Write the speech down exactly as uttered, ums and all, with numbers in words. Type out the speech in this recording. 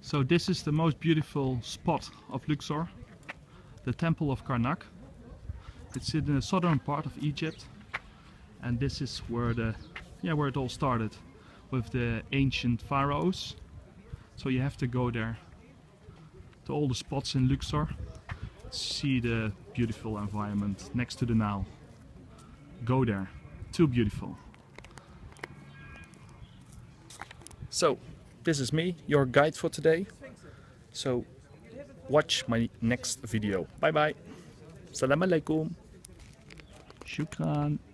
So this is the most beautiful spot of Luxor, the Temple of Karnak. It's in the southern part of Egypt, and this is where the yeah where it all started, with the ancient pharaohs. So you have to go there to all the spots in Luxor, see the beautiful environment next to the Nile. Go there, too beautiful. So this is me, your guide for today. So watch my next video. Bye bye. Salam alaikum. Shukran.